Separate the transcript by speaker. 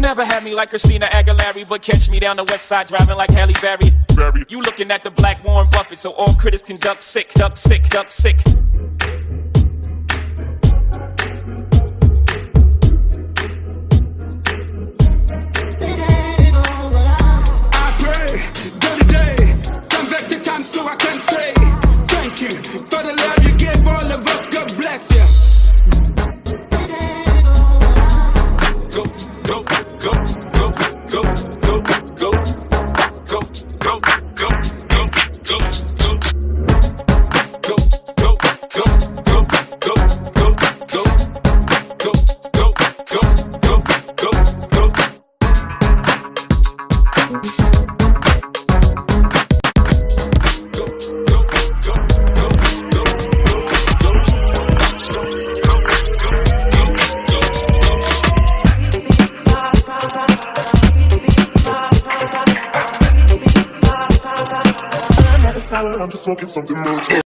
Speaker 1: never had me like Christina Aguilera, but catch me down the west side driving like Halle Berry. You looking at the black Warren Buffett, so all critics can duck sick, duck sick, duck sick.
Speaker 2: I pray that the day comes back to time so I can say thank you for the love you gave all of us. God bless you.
Speaker 1: Go, go, go, go, go, go, go, go, go, go, go, go, go.
Speaker 3: I'm just smoking something more.